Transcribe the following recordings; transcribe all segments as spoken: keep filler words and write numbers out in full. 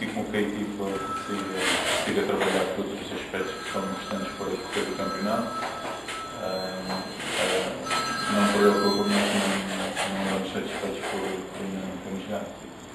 conseguir com que a equipa consiga, consiga trabalhar todos os aspectos que são importantes para o decorrer do campeonato. Uh, uh, não por ele, pelo menos, não, não estamos satisfeitos por, por ainda não termos ganho.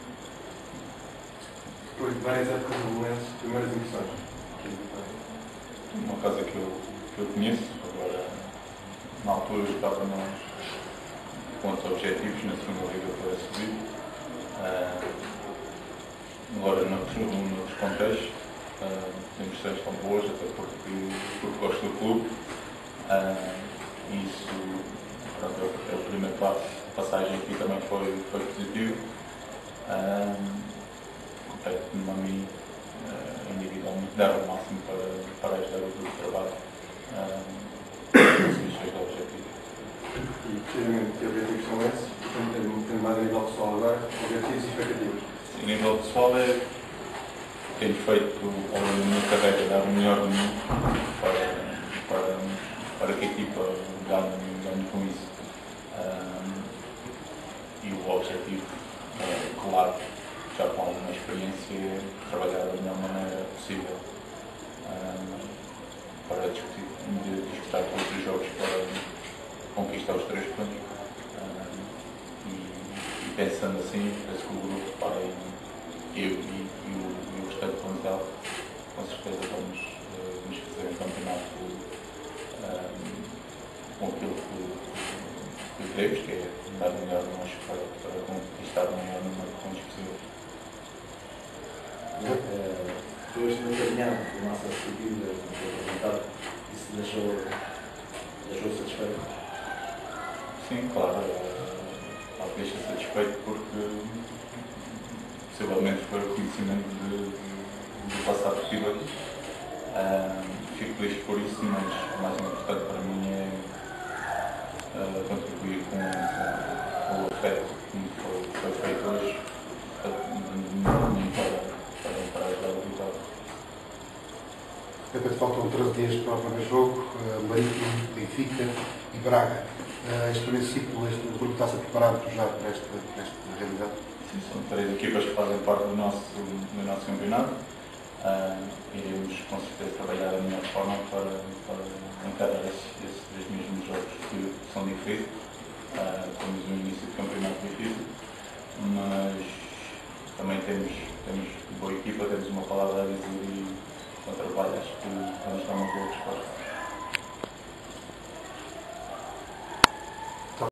Depois de várias épocas de Belenenses, primeiras impressões? Uma casa que eu, que eu conheço, agora na altura estávamos com outros objetivos na segunda liga para subir. Uh, agora noutros, noutros contextos, uh, as impressões estão boas, até porque, porque gosto do clube. Uh, isso pronto, é o primeiro passo. A passagem aqui também foi, foi positiva. Uh, Compete-me a mim, uh, individualmente, dar o máximo para, para ajudar o grupo de trabalho uh, e chegar ao objetivo. E, precisamente, que objetivos são esses? Portanto, tendo mais a nível pessoal agora, objetivos e expectativas? Sim, a nível pessoal, é, tenho feito ao longo da minha carreira dar o melhor de mim para, para, para que a equipa ganhe, ganhe com isso. Uh, e o objetivo, uh, claro, já com alguma experiência, é trabalhar da melhor maneira possível uh, para discutir, de disputar todos os jogos para conquistar os três pontos. Uh, e, e pensando assim, penso que o grupo para eu e, e, o, e o restante plantel, com certeza vamos, uh, vamos fazer um campeonato uh, com aquilo que, que queremos, que é dar o melhor de nós para, para conquistar o maior número de pontos possível. Depois de ter terminado a nossa despedida, apresentado, isso deixou, deixou satisfeito? Sim, claro. Uh, deixa satisfeito porque possivelmente foi o reconhecimento de, de, do passado que tive aqui. Uh, fico feliz por isso, mas o mais importante para mim é uh, contribuir com, com, com o afeto que foi, foi feito hoje para, para, para ajudar o vitória. Depois faltam treze dias para o primeiro jogo, uh, Marítimo, Benfica e Braga. Uh, este princípio, este grupo está-se preparado já para esta, para esta realidade? Sim, são três equipas que fazem parte do nosso, do nosso campeonato. Uh, iremos com certeza trabalhar da melhor forma para, para encarar esses, esses três mesmos jogos que são difíceis. Uh, temos um início de campeonato difícil, mas também temos, temos boa equipa, temos uma palavra a dizer e com trabalho acho que vamos dar uma boa resposta.